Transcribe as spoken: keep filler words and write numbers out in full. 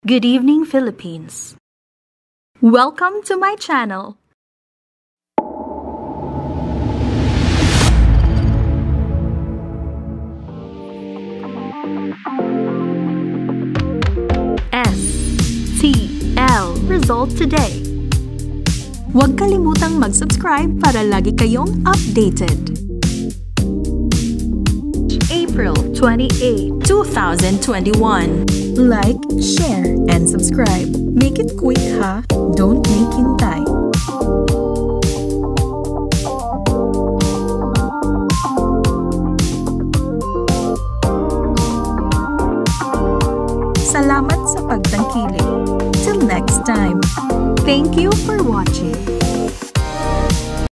Good evening, Philippines. Welcome to my channel. S T L result today. Huwag kalimutang mag-subscribe para lagi kayong updated. April twenty-eighth, two thousand twenty-one. Like, share, and subscribe. Make it quick, ha? Don't make hintay. Salamat sa pagtangkilik. Till next time. Thank you for